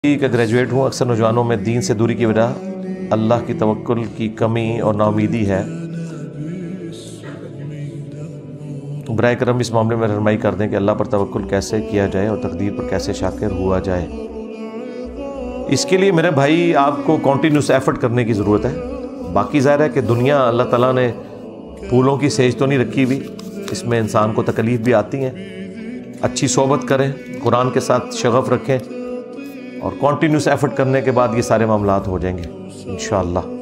का ग्रेजुएट हूँ। अक्सर नौजवानों में दीन से दूरी की वजह अल्लाह की तवक्कुल की कमी और नाउमीदी है। बराए करम इस मामले में रहनुमाई कर दें कि अल्लाह पर तवक्कुल कैसे किया जाए और तकदीर पर कैसे शाकिर हुआ जाए। इसके लिए मेरे भाई आपको कॉन्टीन्यूस एफर्ट करने की ज़रूरत है। बाकी ज़ाहिर है कि दुनिया अल्लाह ताला ने फूलों की सेज तो नहीं रखी हुई, इसमें इंसान को तकलीफ़ भी आती हैं। अच्छी सोहबत करें, कुरान के साथ शगफ़ रखें और कॉन्टीन्यूस एफर्ट करने के बाद ये सारे मामलात हो जाएंगे इंशाअल्लाह।